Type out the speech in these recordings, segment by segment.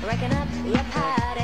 racking up your party.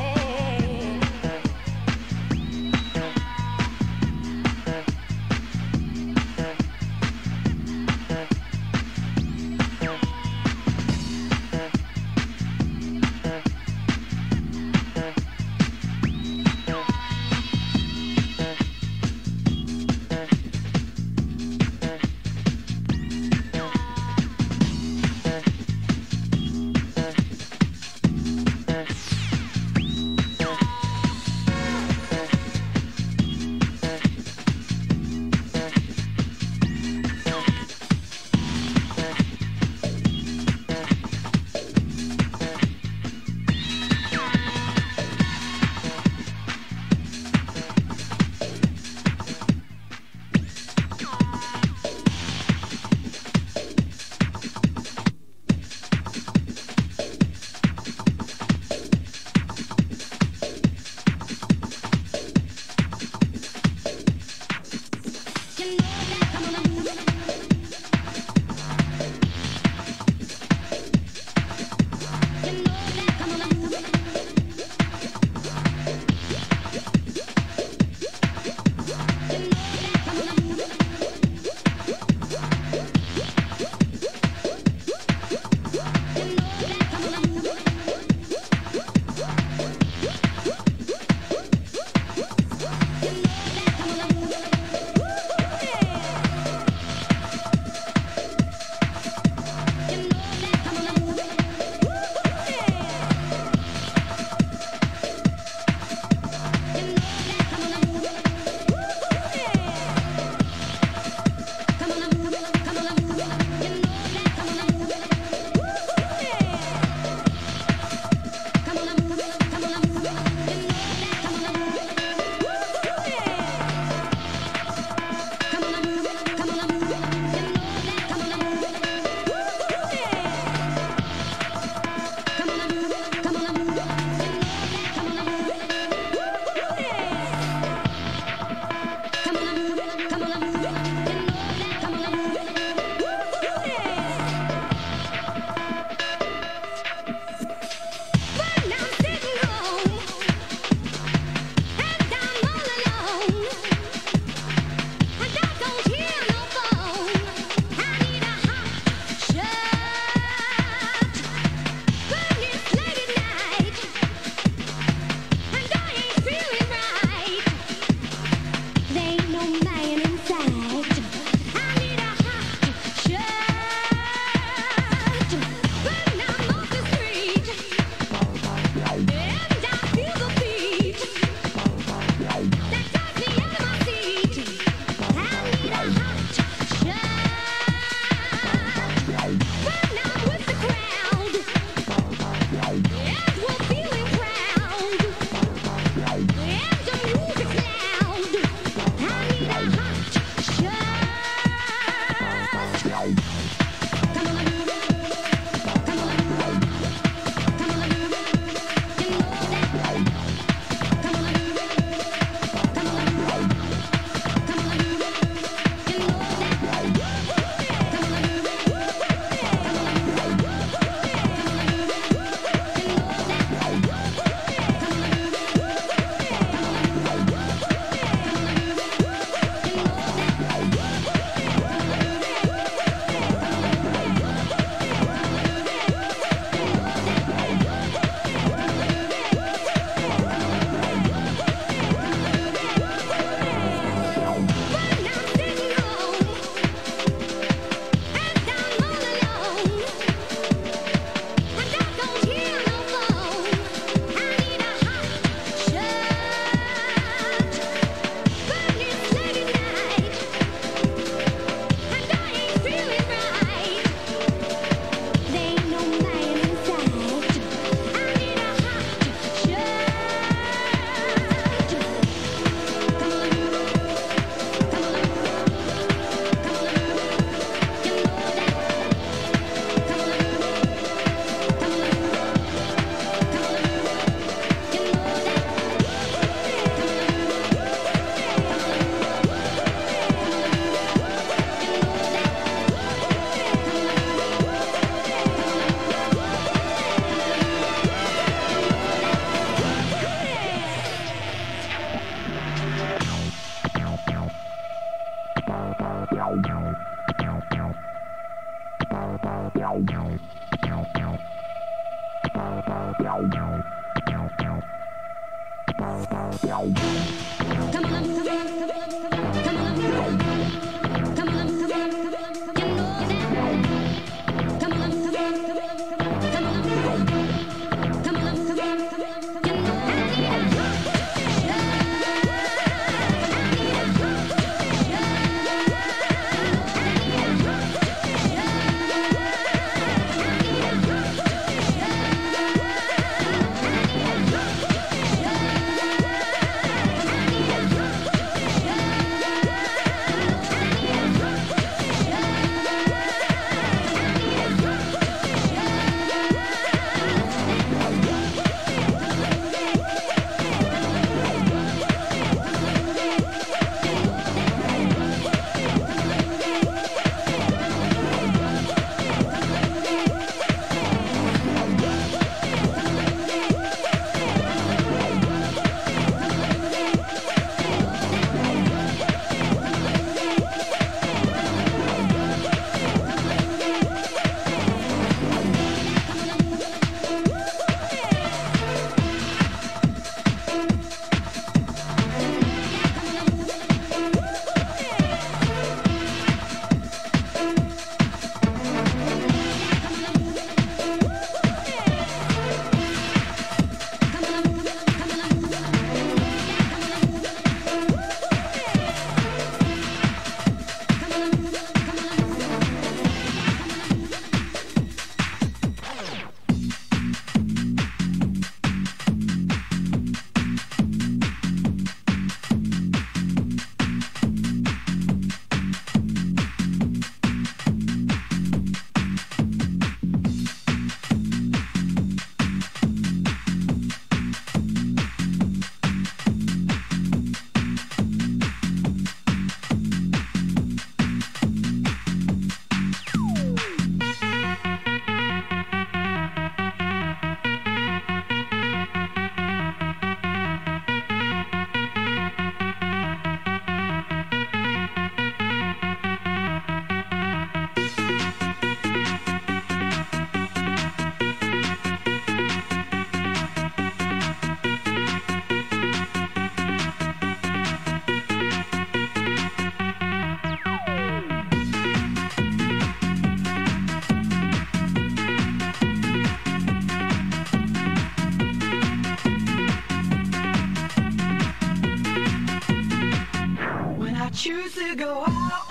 choose to go out,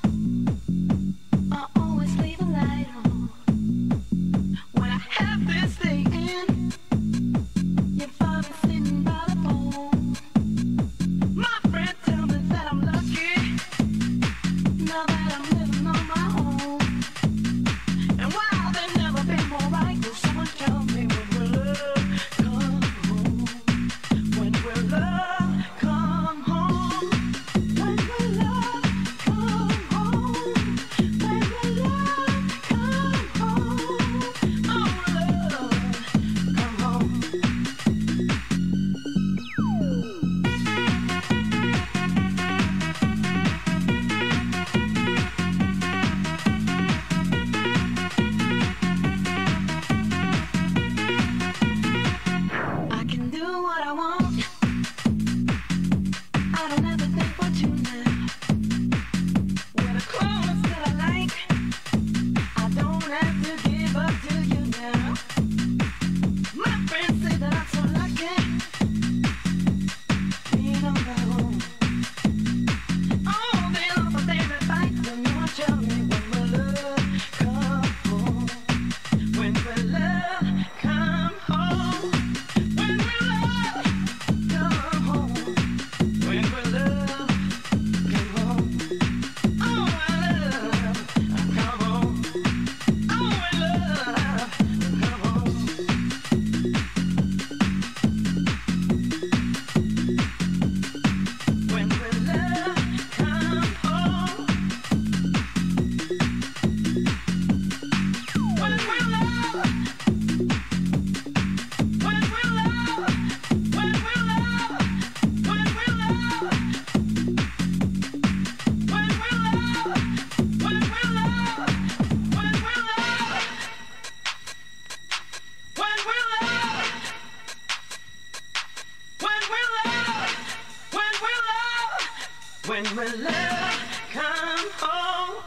I always leave a light on. When I have this day in, you find me sitting by the phone. My friend tell me that I'm lucky, now that I'm living on my own. And while there never been more right, will someone tell me when will love come home? When will love come home? When will love come home? when will love come home?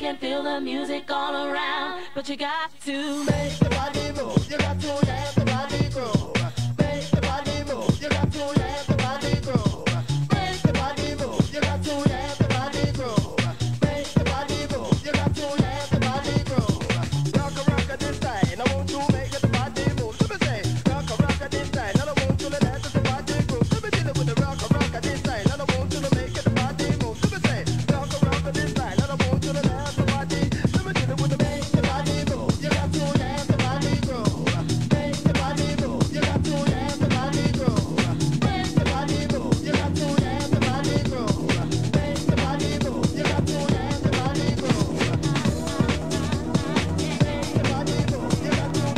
can feel the music all around, but you got to make the body move. You got to let the body grow. Make the body move. You got to let the body grow. Make the body move. You got to let the body grow. Make the body move. You got to let the body grow. Rock a this time. I want to make the body move. Let me say, rock a this time. I don't want to let the body groove. Let me deal with the rock a this time. I don't want to make the body move. Let me say, rock a this time. I don't want to let the body. Let me deal with the make the body move. You got to let the body grow. Make the body move. You got to let the body grow. Make the body move. You got to let the body grow. Make the body move. You got to let the body grow. Make the body move. You got to let the body grow.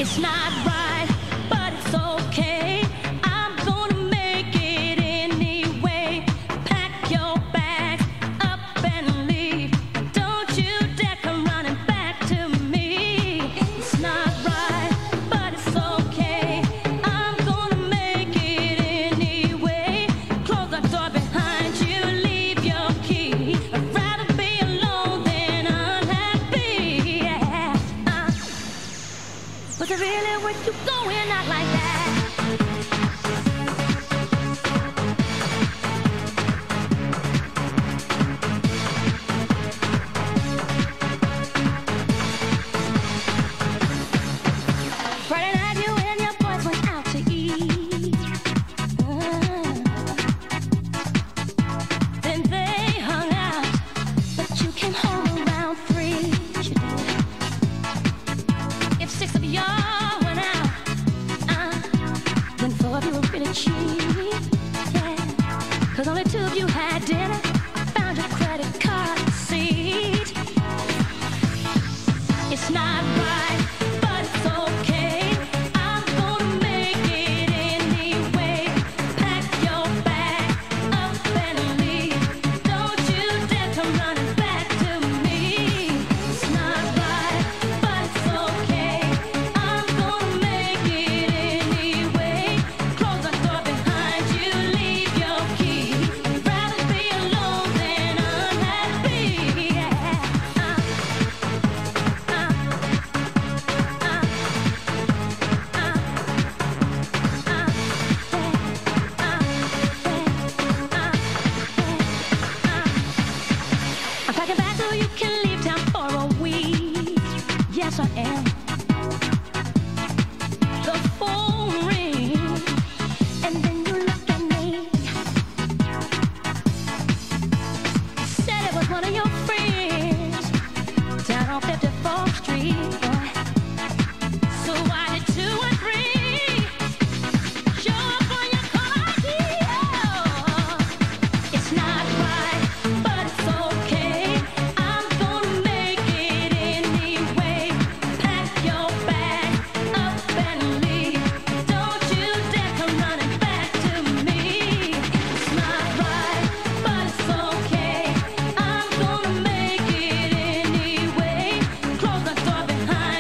It's not right, but it's okay. I'm gonna make it anyway. Pack your bags up and leave. Don't you dare come running back to me. It's not right, but it's okay. I'm gonna make it anyway. Close the door behind you, leave your key. I'd rather be alone than unhappy. Yeah. Was it really worth you going out like that? Friday night you and your boys went out to eat. Then they hung out, but you came home around 3. You did. If 6 of y'all went out, then 4 of you were really cheap. Yeah, 'cause only 2 of you had dinner. I found your credit card receipt. It's not right, but it's okay. I'm gonna make it anyway. Pack your bag up and leave. Don't you dare come running back to me. It's not right, but it's okay. I'm gonna make it anyway. Close the door behind you, leave your key. I'd rather be alone than unhappy. Yeah. I'm packing back so you can leave town for a week. Yes, I am. The phone rings, and then you look at me. Said it was one of your friends down on 54th Street. So why did 2 and 3 show up on your car ID? Oh, it's not right, but it's okay. I'm gonna make it anyway. Pack your bag up and leave. Don't you dare come running back to me. It's not right, but it's okay. I'm gonna make it anyway. Close the door behind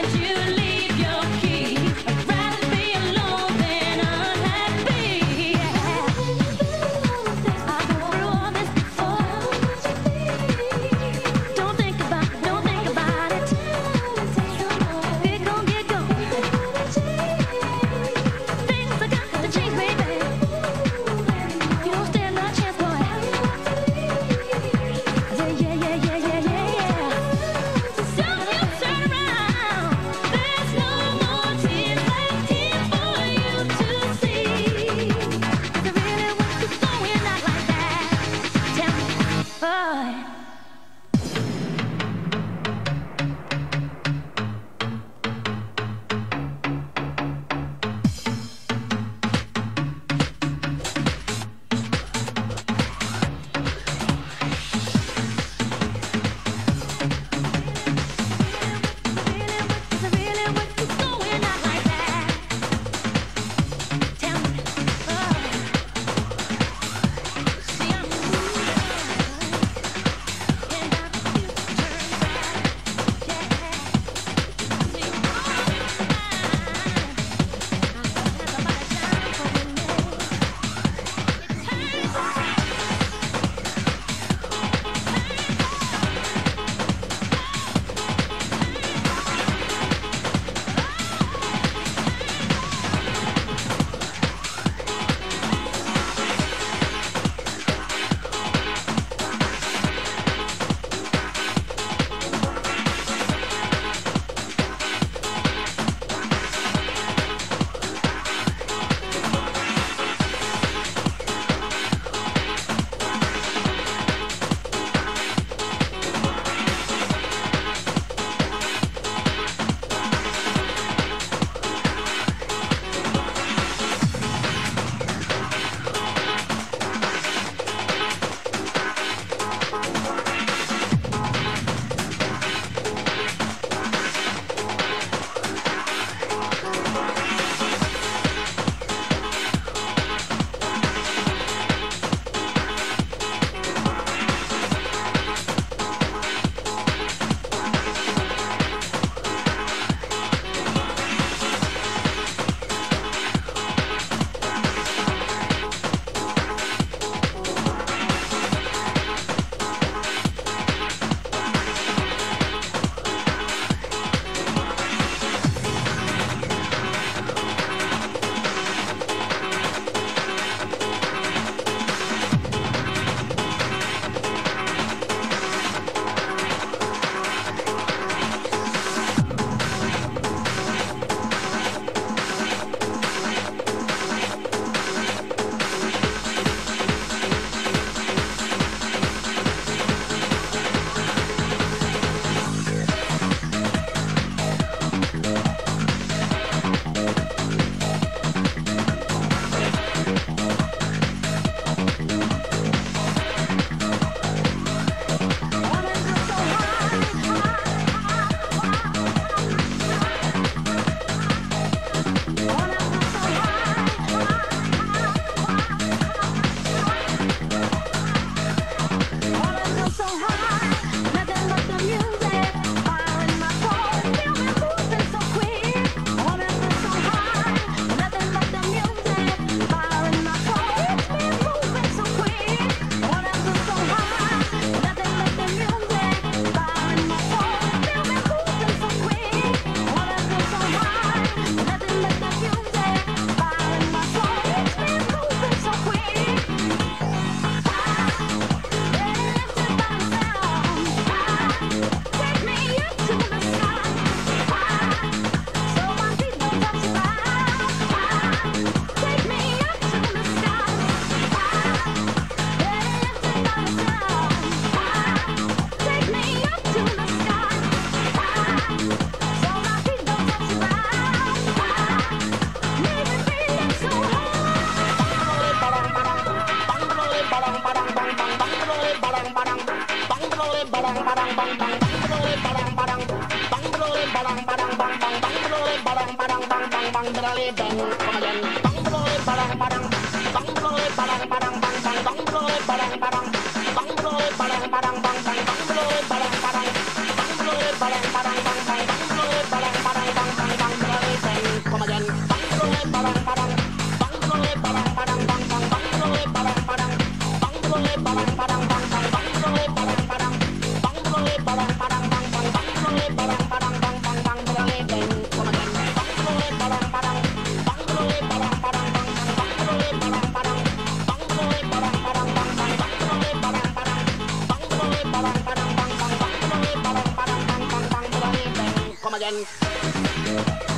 Come again.